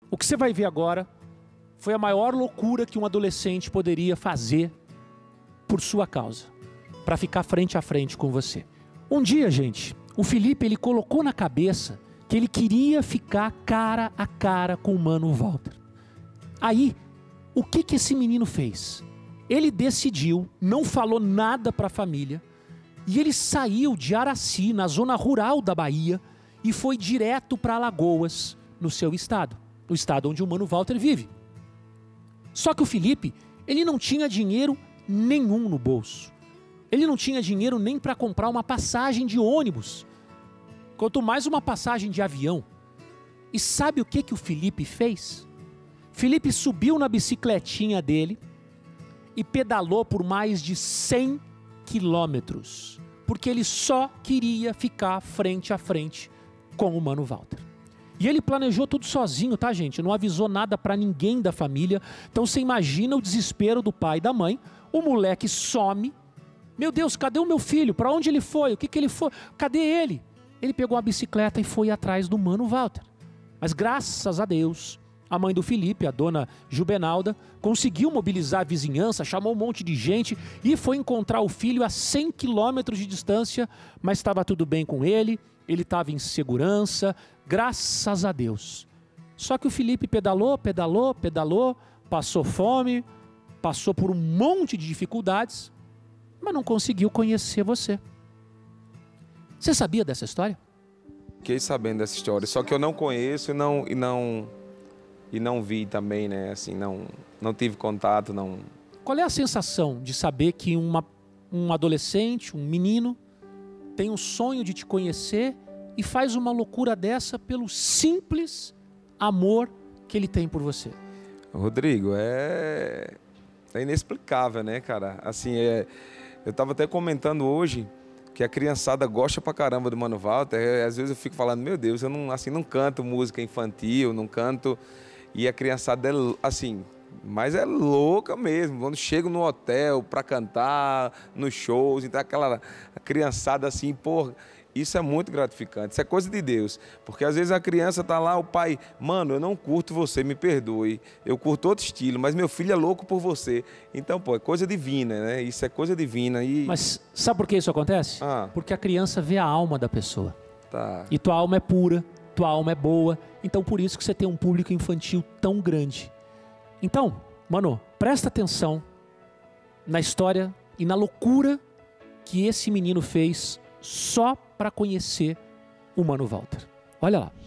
O que você vai ver agora foi a maior loucura que um adolescente poderia fazer por sua causa, para ficar frente a frente com você. Um dia, gente, o Felipe, ele colocou na cabeça que ele queria ficar cara a cara com o Mano Walter. Aí, o que esse menino fez? Ele decidiu, não falou nada para a família, e ele saiu de Araci, na zona rural da Bahia, e foi direto para Alagoas, no seu estado, no estado onde o Mano Walter vive. Só que o Felipe, ele não tinha dinheiro nenhum no bolso. Ele não tinha dinheiro nem para comprar uma passagem de ônibus, quanto mais uma passagem de avião. E sabe o que o Felipe fez? Felipe subiu na bicicletinha dele e pedalou por mais de 100 quilômetros, porque ele só queria ficar frente a frente com o Mano Walter. E ele planejou tudo sozinho, tá, gente? Não avisou nada pra ninguém da família. Então você imagina o desespero do pai e da mãe. O moleque some. Meu Deus, cadê o meu filho? Pra onde ele foi? O que ele foi? Cadê ele? Ele pegou a bicicleta e foi atrás do Mano Walter. Mas graças a Deus, a mãe do Felipe, a dona Jubenalda, conseguiu mobilizar a vizinhança, chamou um monte de gente e foi encontrar o filho a 100 quilômetros de distância, mas estava tudo bem com ele, ele estava em segurança, graças a Deus. Só que o Felipe pedalou, passou fome, passou por um monte de dificuldades, mas não conseguiu conhecer você. Você sabia dessa história? Fiquei sabendo dessa história, só que eu não conheço e não vi também, né? Assim, não tive contato, não. Qual é a sensação de saber que um adolescente, um menino, tem um sonho de te conhecer e faz uma loucura dessa pelo simples amor que ele tem por você? Rodrigo, é inexplicável, né, cara? Assim, eu tava até comentando hoje que a criançada gosta pra caramba do Mano Walter. Às vezes eu fico falando, meu Deus, eu não canto música infantil, não canto. E a criançada é assim, mas é louca mesmo. Quando chego no hotel pra cantar, nos shows, então a criançada assim, porra, isso é muito gratificante, isso é coisa de Deus. Porque às vezes a criança tá lá, o pai, mano, eu não curto você, me perdoe, eu curto outro estilo, mas meu filho é louco por você. Então, pô, é coisa divina, né? Isso é coisa divina. Mas sabe por que isso acontece? Porque a criança vê a alma da pessoa. Tá. E tua alma é pura, tua alma é boa, então por isso que você tem um público infantil tão grande. Então, mano, presta atenção na história e na loucura que esse menino fez só para conhecer o Mano Walter. Olha lá.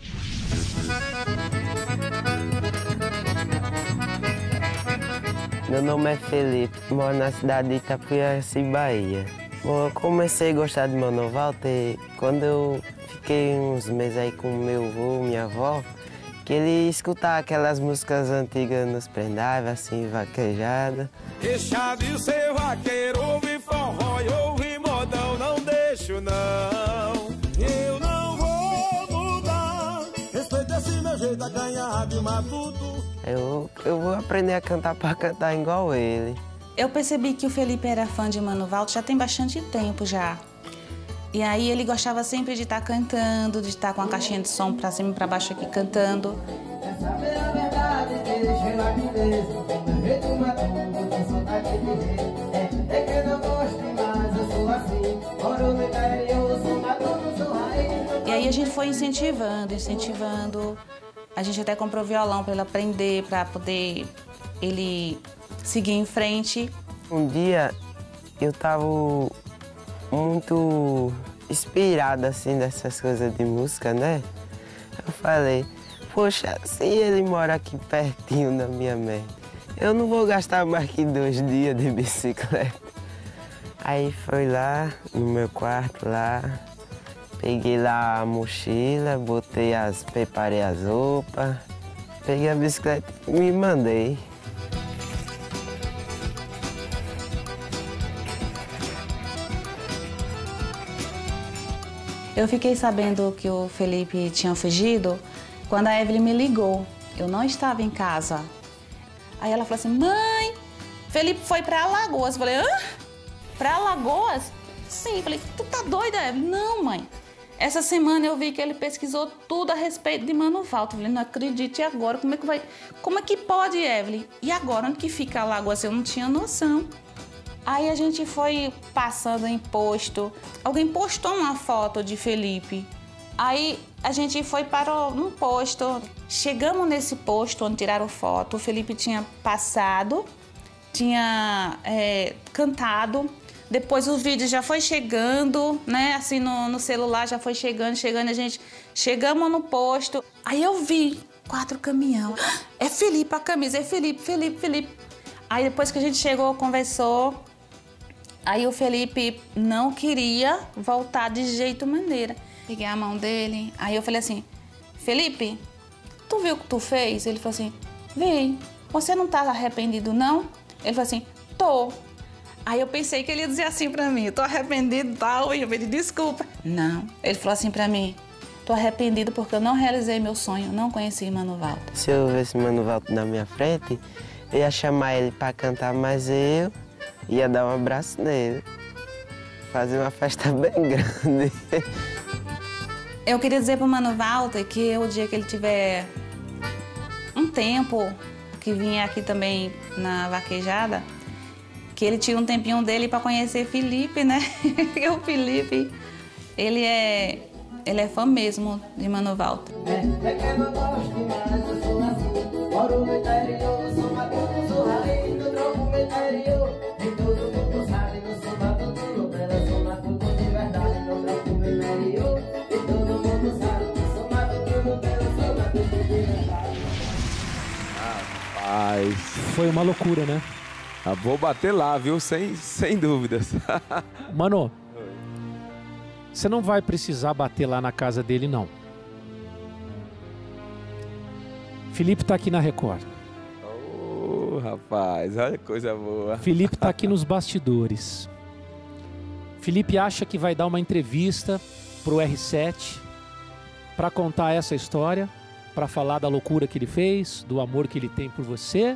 Meu nome é Felipe, moro na cidade de Itapiaçu, Bahia. Bom, eu comecei a gostar de Mano Walter quando eu fiquei uns meses aí com meu avô, minha avó, que ele escutava aquelas músicas antigas nos pendrive, assim, vaquejada. Deixa de ser vaqueiro, ouve forró e ouve modão, não deixo não. Eu não vou mudar, respeita esse meu jeito a ganhar de matuto. Eu vou aprender a cantar para cantar igual ele. Eu percebi que o Felipe era fã de Mano Walter já tem bastante tempo já. E aí ele gostava sempre de estar cantando, de estar com a caixinha de som pra cima e pra baixo aqui cantando. Saber a verdade, deixa ela de vez, do jeito matuto, eu sou daquele jeito. É que eu não gosto mais, eu sou assim, moro no interior, sou matuto, sou raiz. E aí a gente foi incentivando. A gente até comprou violão pra ele aprender, pra poder ele seguir em frente. Um dia eu tava muito inspirado assim dessas coisas de música, né? Eu falei, poxa, se ele mora aqui pertinho da minha mãe, eu não vou gastar mais que 2 dias de bicicleta. Aí foi lá no meu quarto lá, peguei lá a mochila, preparei as roupas, peguei a bicicleta e me mandei. Eu fiquei sabendo que o Felipe tinha fugido quando a Evelyn me ligou. Eu não estava em casa. Aí ela falou assim, mãe, Felipe foi pra Alagoas. Eu falei, hã? Pra Alagoas? Sim. Eu falei, tu tá doida, Evelyn? Não, mãe. Essa semana eu vi que ele pesquisou tudo a respeito de Mano Walter. Eu falei, não acredito, e agora? Como é que pode, Evelyn? E agora, onde que fica a lagoa? Eu não tinha noção. Aí a gente foi passando em posto. Alguém postou uma foto de Felipe. Aí a gente foi para um posto. Chegamos nesse posto onde tiraram foto. O Felipe tinha passado, tinha cantado. Depois o vídeo já foi chegando, né? Assim, no celular já foi chegando. A gente... Chegamos no posto. Aí eu vi 4 caminhões. É Felipe a camisa, é Felipe. Aí depois que a gente chegou, conversou. Aí o Felipe não queria voltar de jeito maneira. Peguei a mão dele. Aí eu falei assim, Felipe, tu viu o que tu fez? Ele falou assim, vi. Você não tá arrependido, não? Ele falou assim, tô. Aí eu pensei que ele ia dizer assim pra mim, tô arrependido e tal, e eu pedi desculpa. Não, ele falou assim pra mim, tô arrependido porque eu não realizei meu sonho, não conheci Mano Walter. Se eu visse Mano Walter na minha frente, eu ia chamar ele pra cantar, mas eu ia dar um abraço nele. Fazer uma festa bem grande. Eu queria dizer pro Mano Walter que o dia que ele tiver um tempo, que vinha aqui também na vaquejada, que ele tira um tempinho dele para conhecer Felipe, né? O Felipe, ele é fã mesmo de Mano Walter. É que eu não gosto mais, eu sou assim. Moro no interior, sou matuto, sou rali, no troco no interior. Nem todo mundo sabe, não sou matuto, no bela, sou matuto de verdade, no troco no interior. Nem todo mundo sabe, sou matuto, no bela, sou matuto de verdade. Rapaz. Foi uma loucura, né? Vou bater lá, viu? Sem dúvidas. Mano, você não vai precisar bater lá na casa dele, não. Felipe tá aqui na Record. Rapaz, olha que coisa boa. Felipe tá aqui nos bastidores. Felipe acha que vai dar uma entrevista pro R7 para contar essa história, para falar da loucura que ele fez, do amor que ele tem por você.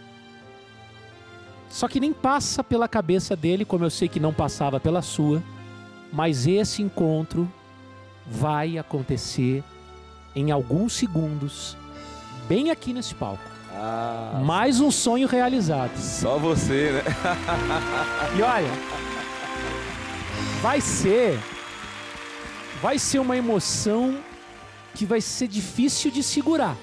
Só que nem passa pela cabeça dele, como eu sei que não passava pela sua, mas esse encontro vai acontecer em alguns segundos, bem aqui nesse palco. Mais um sonho realizado. Só você, né? E olha, vai ser uma emoção que vai ser difícil de segurar.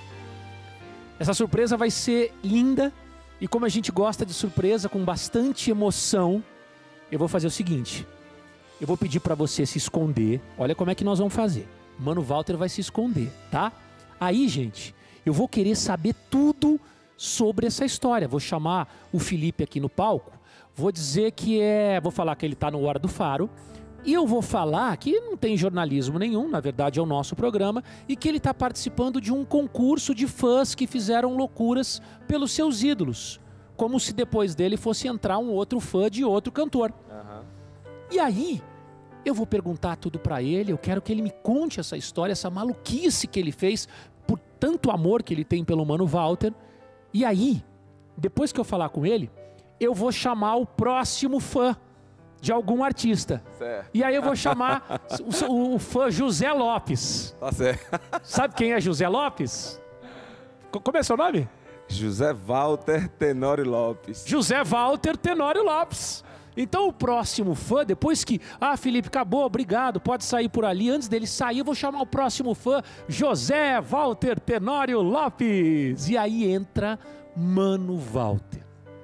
Essa surpresa vai ser linda. E como a gente gosta de surpresa, com bastante emoção, eu vou fazer o seguinte. Eu vou pedir para você se esconder. Olha como é que nós vamos fazer. Mano Walter vai se esconder, tá? Aí, gente, eu vou querer saber tudo sobre essa história. Vou chamar o Felipe aqui no palco. Vou dizer que vou falar que ele tá no Hora do Faro. E eu vou falar que não tem jornalismo nenhum, na verdade é o nosso programa, e que ele está participando de um concurso de fãs que fizeram loucuras pelos seus ídolos. Como se depois dele fosse entrar um outro fã de outro cantor. E aí, eu vou perguntar tudo para ele, eu quero que ele me conte essa história, essa maluquice que ele fez, por tanto amor que ele tem pelo Mano Walter. E aí, depois que eu falar com ele, eu vou chamar o próximo fã de algum artista. Certo. E aí eu vou chamar o fã José Lopes. Tá certo. Sabe quem é José Lopes? Como é seu nome? José Walter Tenório Lopes. José Walter Tenório Lopes. Então o próximo fã, depois que... Felipe, acabou, obrigado, pode sair por ali. Antes dele sair, eu vou chamar o próximo fã, José Walter Tenório Lopes. E aí entra Mano Walter.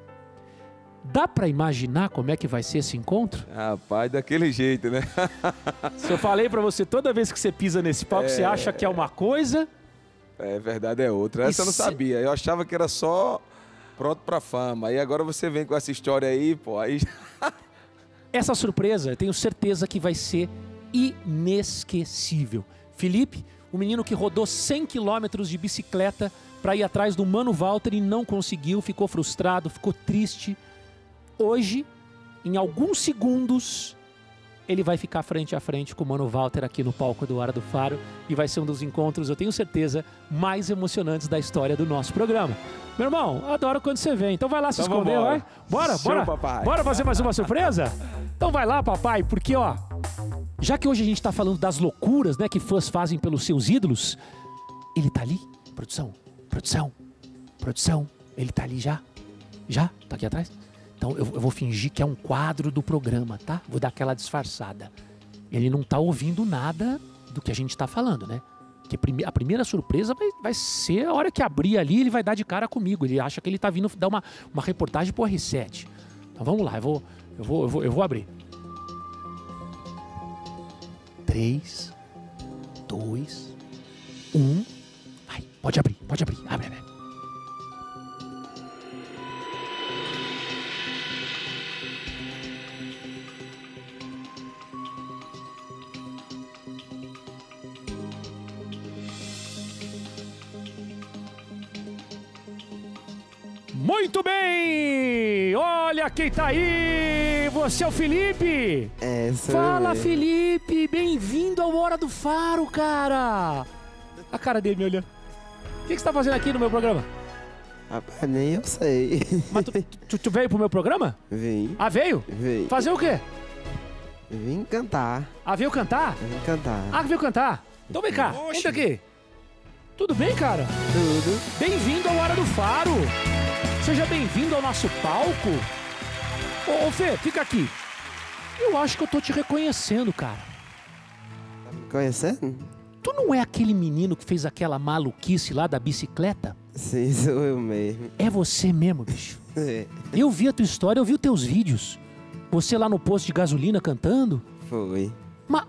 Dá pra imaginar como é que vai ser esse encontro? Rapaz, daquele jeito, né? Se eu falei pra você, toda vez que você pisa nesse palco, você acha que é uma coisa... É verdade, é outra. Essa eu não sabia. Eu achava que era só pronto pra fama. Aí agora você vem com essa história aí, pô, aí... Essa surpresa, eu tenho certeza que vai ser inesquecível. Felipe, o menino que rodou 100 quilômetros de bicicleta pra ir atrás do Mano Walter e não conseguiu, ficou frustrado, ficou triste. Hoje, em alguns segundos, ele vai ficar frente a frente com o Mano Walter aqui no palco do Hora do Faro e vai ser um dos encontros, eu tenho certeza, mais emocionantes da história do nosso programa. Meu irmão, adoro quando você vem, então vai lá se esconder, vai? Bora, Show, bora, papai. Bora fazer mais uma surpresa? Então vai lá, papai, porque ó, Já que hoje a gente tá falando das loucuras, né, que fãs fazem pelos seus ídolos, ele tá ali? Produção, produção, produção. Ele tá ali já? Já? Tá aqui atrás? Então eu vou fingir que é um quadro do programa, tá? Vou dar aquela disfarçada. Ele não tá ouvindo nada do que a gente tá falando, né? Porque a primeira surpresa vai ser a hora que abrir ali, ele vai dar de cara comigo. Ele acha que ele tá vindo dar uma reportagem pro R7. Então vamos lá, eu vou abrir. 3, 2, 1. Vai, pode abrir. Abre. Muito bem! Olha quem tá aí! Você é o Felipe? É, sou Fala, eu mesmo. Felipe! Bem-vindo ao Hora do Faro, cara! A cara dele me olhando. O que você tá fazendo aqui no meu programa? Rapaz, nem eu sei. Mas tu veio pro meu programa? Vim. Ah, veio? Vim. Fazer o quê? Vim cantar. Ah, veio cantar? Vim cantar. Ah, veio cantar? Então vem cá, entra aqui. Tudo bem, cara? Tudo. Bem-vindo ao Hora do Faro! Seja bem-vindo ao nosso palco. Ô, Fê, fica aqui. Eu acho que eu tô te reconhecendo, cara. Tá me conhecendo? Tu não é aquele menino que fez aquela maluquice lá da bicicleta? Sim, sou eu mesmo. É você mesmo, bicho. É, Eu vi a tua história, eu vi os teus vídeos. Você lá no posto de gasolina cantando. foi. Mas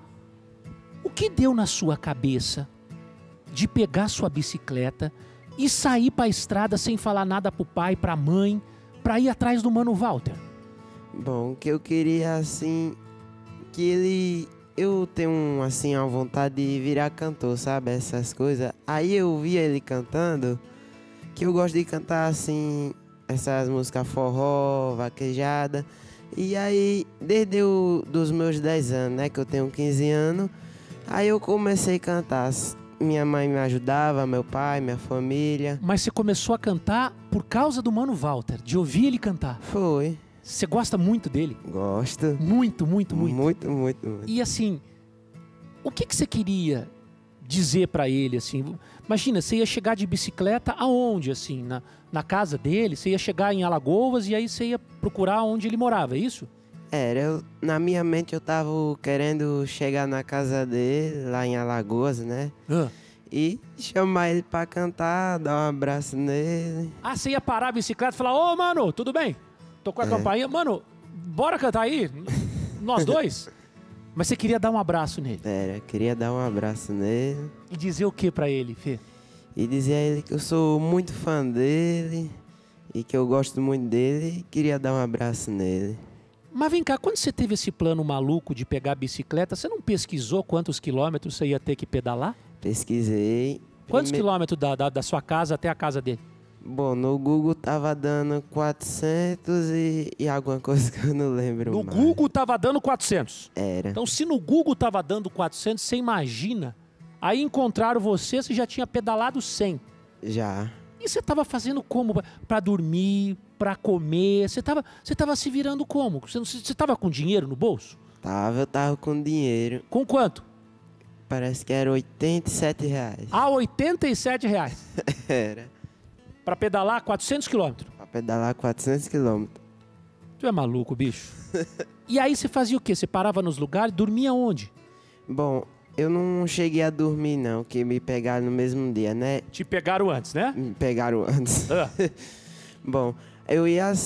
o que deu na sua cabeça de pegar sua bicicleta e sair pra estrada sem falar nada pro pai, pra mãe, pra ir atrás do Mano Walter? Bom, que eu queria, assim, que ele... Eu tenho, assim, a vontade de virar cantor, sabe? Essas coisas. Aí eu via ele cantando, que eu gosto de cantar, assim, essas músicas forró, vaquejada. E aí, desde dos meus 10 anos, né? Que eu tenho 15 anos, aí eu comecei a cantar. Minha mãe me ajudava, meu pai, minha família. Mas você começou a cantar por causa do Mano Walter, de ouvir ele cantar. Foi. Você gosta muito dele? Gosto. Muito, muito, muito. Muito, muito, muito. E assim, o que você queria dizer pra ele, assim? Imagina, você ia chegar de bicicleta aonde, assim? Na casa dele? Você ia chegar em Alagoas e aí você ia procurar onde ele morava, é isso? Na minha mente eu tava querendo chegar na casa dele, lá em Alagoas, né? E chamar ele pra cantar, dar um abraço nele. Ah, você ia parar a bicicleta e falar, ô, mano, tudo bem? Tô com a campainha. Mano, bora cantar aí? Nós dois? Mas você queria dar um abraço nele. Queria dar um abraço nele. E dizer o que pra ele, Fê? E dizer a ele que eu sou muito fã dele e que eu gosto muito dele e queria dar um abraço nele. Mas vem cá, quando você teve esse plano maluco de pegar a bicicleta, você não pesquisou quantos quilômetros você ia ter que pedalar? Pesquisei. Quantos quilômetros da sua casa até a casa dele? Bom, no Google tava dando 400 e alguma coisa que eu não lembro No mais. Google tava dando 400. Era. Então, se no Google tava dando 400, você imagina. Aí encontraram você já tinha pedalado 100. Já. E você tava fazendo como? Pra dormir, pra comer? Você tava se virando como? Você tava com dinheiro no bolso? Eu tava com dinheiro. Com quanto? Parece que era R$87. Ah, R$87. Era. Pra pedalar 400 quilômetros. Pra pedalar 400 quilômetros. Tu é maluco, bicho. E aí você fazia o quê? Você parava nos lugares, dormia onde? Bom, eu não cheguei a dormir não, que me pegaram no mesmo dia, né? Te pegaram antes, né? Me pegaram antes. Ah. Bom, eu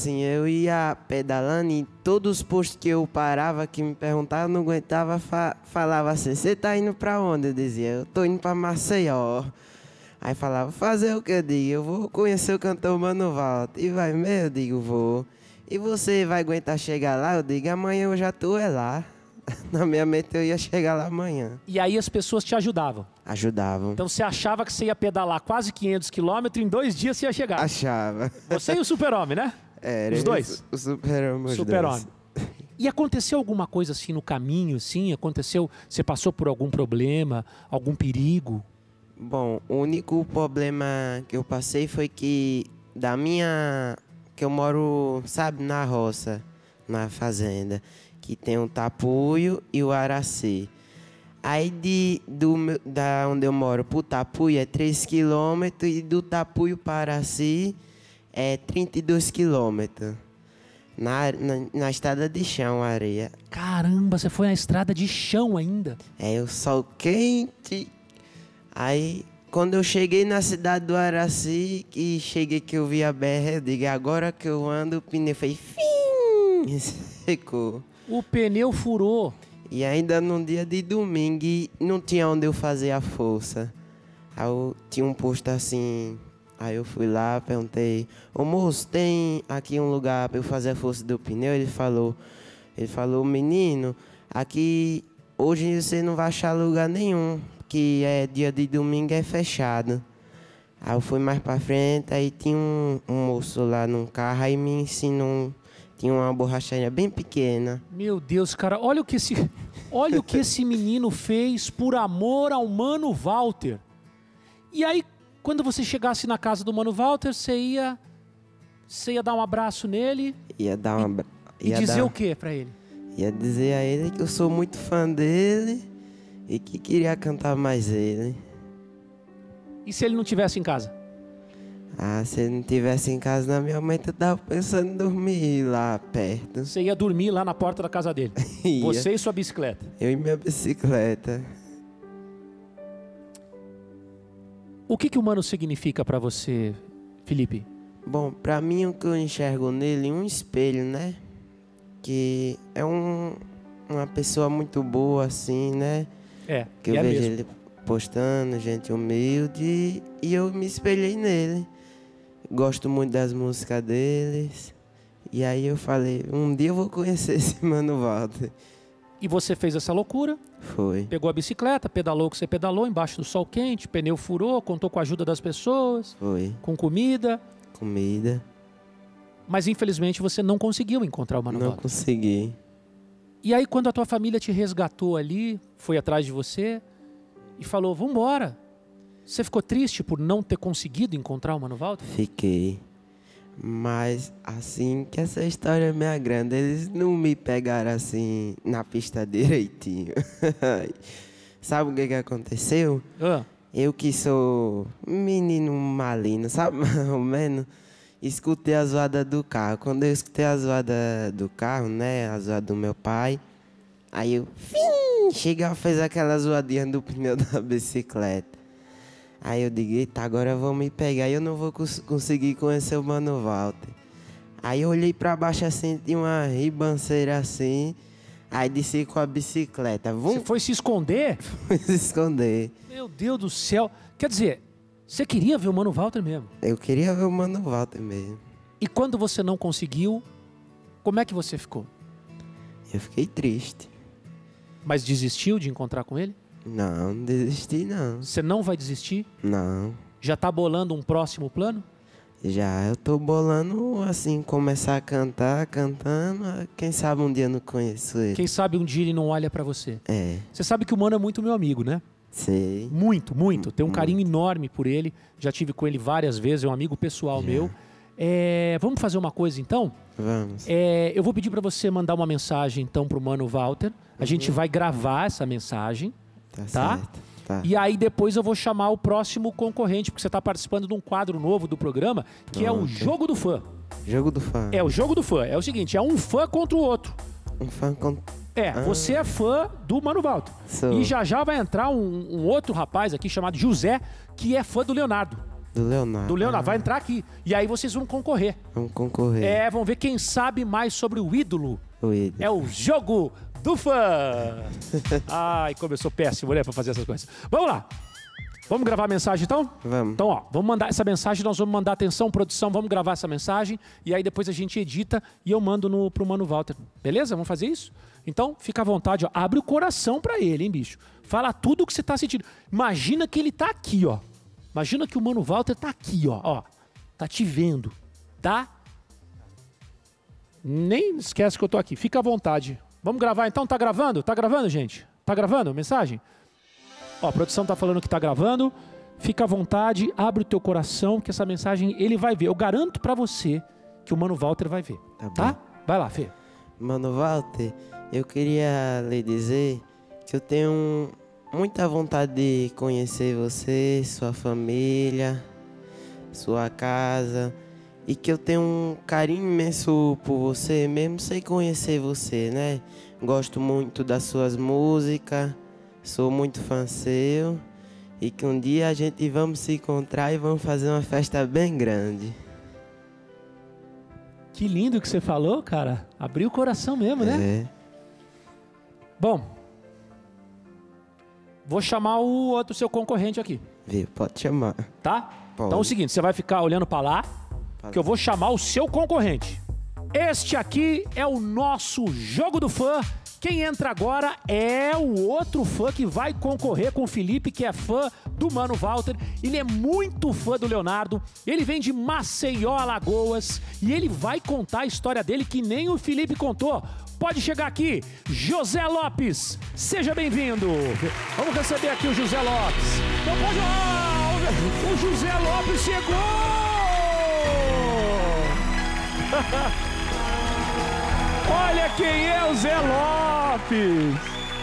ia pedalando e todos os postos que eu parava, que me perguntavam, eu não aguentava, falava assim, você tá indo pra onde? Eu dizia, eu tô indo pra Maceió. Aí falava, fazer o que eu digo? Eu vou conhecer o cantor Mano Walter. E vai mesmo? Eu digo, vou. E você vai aguentar chegar lá? Eu digo, amanhã eu já tô lá. Na minha mente eu ia chegar lá amanhã. E aí as pessoas te ajudavam? Ajudavam. Então você achava que você ia pedalar quase 500 quilômetros, em 2 dias você ia chegar. Achava. Você e o super-homem, né? Era. Os dois? O super-homem. Super-homem. E aconteceu alguma coisa assim no caminho, assim? Aconteceu, você passou por algum problema, algum perigo? Bom, o único problema que eu passei foi que que eu moro, sabe, na roça, na fazenda, que tem o Tapuio e o Araci. Aí da onde eu moro pro Tapuio é 3 km e do Tapuio para Araci é 32 km. Na estrada de chão, areia. Caramba, você foi na estrada de chão ainda? É o sol quente. Aí, quando eu cheguei na cidade do Araci, e cheguei que eu vi a BR, eu digo, agora que eu ando, o pneu fez fim, secou. O pneu furou. E ainda num dia de domingo, e não tinha onde eu fazer a força. Aí eu tinha um posto assim. Aí eu fui lá, perguntei, ô moço, tem aqui um lugar para eu fazer a força do pneu? Ele falou, menino, aqui hoje você não vai achar lugar nenhum, que é dia de domingo, é fechado. Aí eu fui mais para frente, aí tinha um moço lá num carro, aí me ensinou, tinha uma borracharia bem pequena. Meu Deus, cara, olha o que esse menino fez por amor ao Mano Walter. E aí, quando você chegasse na casa do Mano Walter, você ia dar um abraço nele e dizer o que pra ele? Ia dizer a ele que eu sou muito fã dele e que queria cantar mais ele. E se ele não estivesse em casa? Ah, se ele não estivesse em casa, na minha mãe, eu tava pensando em dormir lá perto. Você ia dormir lá na porta da casa dele? Você e sua bicicleta? Eu e minha bicicleta. O que o Mano significa pra você, Felipe? Bom, pra mim o que eu enxergo nele é um espelho, né? Que é uma pessoa muito boa, assim, né? Que eu vejo ele postando, gente humilde, e eu me espelhei nele. Gosto muito das músicas deles. E aí eu falei, um dia eu vou conhecer esse Mano Walter. E você fez essa loucura? Foi. Pegou a bicicleta, pedalou o que você pedalou, embaixo do sol quente, pneu furou, contou com a ajuda das pessoas. Foi. Com comida. Comida. Mas infelizmente você não conseguiu encontrar o Mano Walter. Não consegui. E aí quando a tua família te resgatou ali, foi atrás de você e falou, vambora. Você ficou triste por não ter conseguido encontrar o Mano Walter? Fiquei. Mas assim que essa história é meia grande, eles não me pegaram assim na pista direitinho. Sabe o que aconteceu? Eu que sou menino malino, sabe mais ou menos? Escutei a zoada do carro. Quando eu escutei a zoada do carro, né, a zoada do meu pai, aí eu chega, fez aquela zoadinha do pneu da bicicleta. Aí eu digo, eita, agora vão me pegar e eu não vou conseguir conhecer o Mano Walter. Aí eu olhei pra baixo assim, tinha uma ribanceira assim, aí desci com a bicicleta. Você foi se esconder? Fui se esconder. Meu Deus do céu. Quer dizer, você queria ver o Mano Walter mesmo? Eu queria ver o Mano Walter mesmo. E quando você não conseguiu, como é que você ficou? Eu fiquei triste. Mas desistiu de encontrar com ele? Não, não desisti não. Você não vai desistir? Não. Já tá bolando um próximo plano? Já, eu tô bolando assim, começar a cantar, cantando, quem sabe um dia eu não conheço ele. Quem sabe um dia ele não olha pra você. É. Você sabe que o Mano é muito meu amigo, né? Sei. Muito, muito. Tenho um carinho enorme por ele. Já tive com ele várias vezes, é um amigo pessoal meu. Vamos fazer uma coisa então? Vamos. Eu vou pedir pra você mandar uma mensagem então pro Mano Walter. A gente vai gravar essa mensagem. Tá? Certo. Tá. E aí depois eu vou chamar o próximo concorrente, porque você está participando de um quadro novo do programa, que é o Jogo do Fã. Jogo do Fã. É o Jogo do Fã. É o seguinte, é um fã contra o outro. Um fã contra... Você é fã do Mano Walter. Sou. E já vai entrar um outro rapaz aqui chamado José, que é fã do Leonardo. Do Leonardo. Do Leonardo. Vai entrar aqui. E aí vocês vão concorrer. Vamos concorrer. Vamos ver quem sabe mais sobre o ídolo. O ídolo. É o Jogo do Fã. Ai, como eu sou péssimo, né, pra fazer essas coisas. Vamos lá. Vamos gravar a mensagem, então? Vamos. Então, ó, vamos mandar essa mensagem, nós vamos mandar, atenção, produção, vamos gravar essa mensagem e aí depois a gente edita e eu mando pro Mano Walter. Beleza? Vamos fazer isso? Então, fica à vontade, ó. Abre o coração pra ele, hein, bicho? Fala tudo o que você tá sentindo. Imagina que ele tá aqui, ó. Imagina que o Mano Walter tá aqui, ó. Tá te vendo, tá? Nem esquece que eu tô aqui. Fica à vontade. Vamos gravar então? Tá gravando? Tá gravando, gente? Tá gravando a mensagem? Ó, a produção tá falando que tá gravando. Fica à vontade, abre o teu coração, que essa mensagem ele vai ver. Eu garanto pra você que o Mano Walter vai ver. Tá? Vai lá, Fê. Mano Walter, Eu queria lhe dizer que eu tenho muita vontade de conhecer você, sua família, sua casa, e que eu tenho um carinho imenso por você, mesmo sem conhecer você, né? Gosto muito das suas músicas, sou muito fã seu, e que um dia a gente vamos se encontrar e vamos fazer uma festa bem grande. Que lindo que você falou, cara. Abriu o coração mesmo, né? É. Bom, vou chamar o outro seu concorrente aqui, Viu? Pode chamar. tá? Pode. Então é o seguinte, você vai ficar olhando pra lá, que eu vou chamar o seu concorrente. Este aqui é o nosso Jogo do Fã. Quem entra agora é o outro fã que vai concorrer com o Felipe, que é fã do Mano Walter. Ele é muito fã do Leonardo. Ele vem de Maceió, Alagoas. E ele vai contar a história dele que nem o Felipe contou. Pode chegar aqui, José Lopes. Seja bem-vindo. Vamos receber aqui o José Lopes. Então pode... Oh, o José Lopes chegou! Olha quem é o Zé Lopes!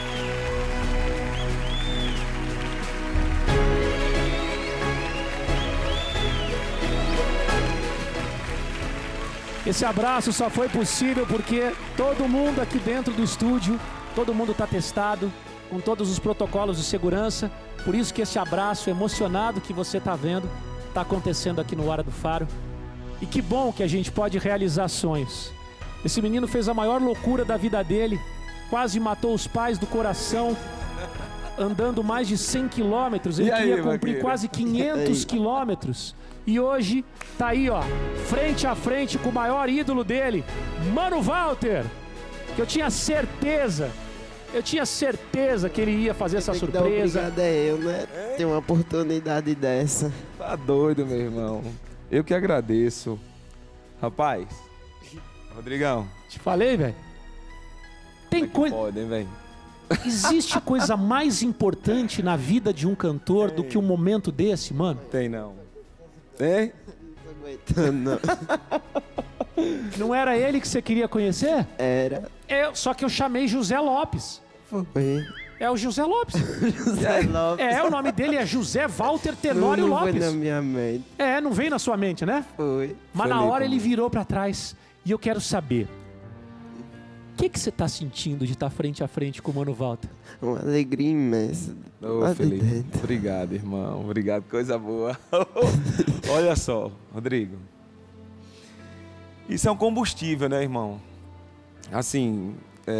Esse abraço só foi possível porque todo mundo aqui dentro do estúdio, todo mundo está testado, com todos os protocolos de segurança. Por isso que esse abraço emocionado que você está vendo está acontecendo aqui no Hora do Faro. E que bom que a gente pode realizar sonhos. Esse menino fez a maior loucura da vida dele, quase matou os pais do coração, andando mais de 100 quilômetros. Ele queria cumprir quase 500 quilômetros. E hoje tá aí, ó, frente a frente com o maior ídolo dele, Mano Walter, que eu tinha certeza que ele ia fazer essa surpresa. Obrigado é eu, né? Ter uma oportunidade dessa. Tá doido, meu irmão. Eu que agradeço. Rapaz, Rodrigão. Te falei, velho. Tem coisa. Pode, hein, velho? Existe coisa mais importante na vida de um cantor do que um momento desse, mano? Tem não. Tem? Não. Não era ele que você queria conhecer? Era. Só que eu chamei José Lopes. Foi. É o José Lopes. José Lopes. O nome dele é José Walter Tenório não Lopes. Foi na minha mente. Não veio na sua mente, né? Foi. Mas na hora ele virou pra trás. E eu quero saber, o que você tá sentindo de estar frente a frente com o Mano Walter? Uma alegria imensa. Ô, Felipe, obrigado, irmão. Obrigado, coisa boa. Olha só, Rodrigo. Isso é um combustível, né, irmão? Assim,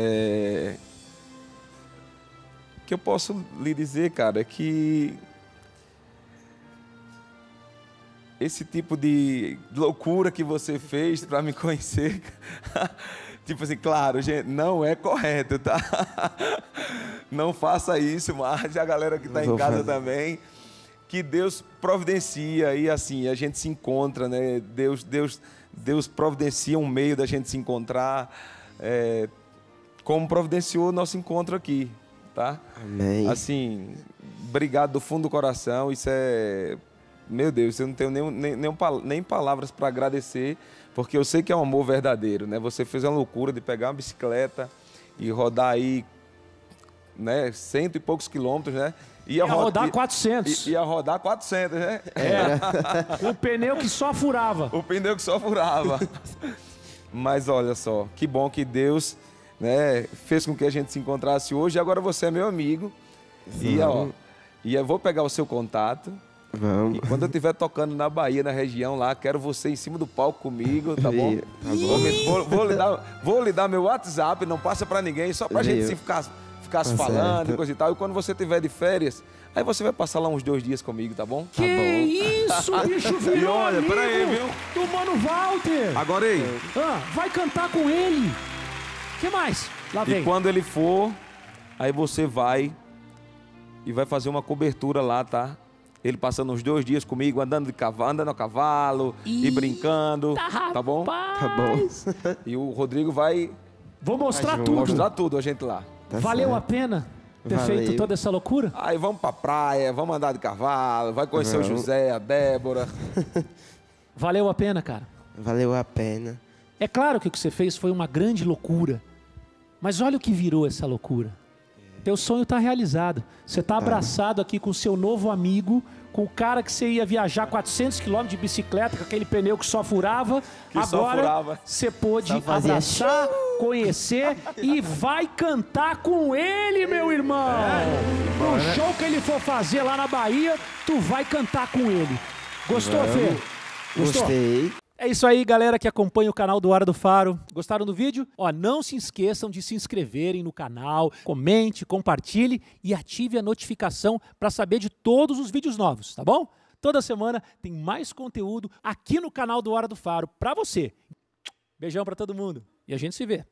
o que eu posso lhe dizer, cara, é que esse tipo de loucura que você fez para me conhecer, tipo assim, claro, gente, não é correto, tá? Não faça isso, mas a galera que está em casa também, que Deus providencia e assim, a gente se encontra, né? Deus providencia um meio da gente se encontrar, como providenciou o nosso encontro aqui, tá? Amém. Assim, obrigado do fundo do coração, isso é... Meu Deus, eu não tenho nem palavras para agradecer, porque eu sei que é um amor verdadeiro, né? Você fez uma loucura de pegar uma bicicleta e rodar aí, né, 100 e poucos quilômetros, né? Ia rodar 400. Ia rodar 400, né? O pneu que só furava. O pneu que só furava. Mas olha só, que bom que Deus, né, fez com que a gente se encontrasse hoje. E agora você é meu amigo. E eu vou pegar o seu contato. Vamos. E quando eu estiver tocando na Bahia, na região lá, quero você em cima do palco comigo, tá bom? Tá bom. Vou lhe dar meu WhatsApp, não passa pra ninguém, só pra gente assim, ficar se falando e coisa e tal. E quando você estiver de férias, aí você vai passar lá uns 2 dias comigo, tá bom? Que isso, bicho, virou E olha, amigo peraí, viu? do Mano Walter. Agora aí. Vai cantar com ele. Que mais? Lá vem. E quando ele for, aí você vai e vai fazer uma cobertura lá, tá? Ele passando uns 2 dias comigo, andando a cavalo e brincando, tá bom? Tá bom. E o Rodrigo vai Vou mostrar tudo. mostrar tudo a gente lá. Tá Valeu certo. a pena ter Valeu. feito toda essa loucura? Aí vamos pra praia, vamos andar de cavalo, vai conhecer o José, a Débora. Valeu a pena, cara. Valeu a pena. É claro que o que você fez foi uma grande loucura. Mas olha o que virou essa loucura. Teu sonho está realizado. Você está abraçado aqui com o seu novo amigo, com o cara que você ia viajar 400 km de bicicleta, com aquele pneu que só furava. Agora você pôde abraçar, conhecer e vai cantar com ele, meu irmão. No show que ele for fazer lá na Bahia, tu vai cantar com ele. Gostou, Fê? Gostou? Gostei. É isso aí, galera que acompanha o canal do Hora do Faro. Gostaram do vídeo? Ó, não se esqueçam de se inscreverem no canal, comente, compartilhe e ative a notificação para saber de todos os vídeos novos, tá bom? Toda semana tem mais conteúdo aqui no canal do Hora do Faro para você. Beijão para todo mundo e a gente se vê.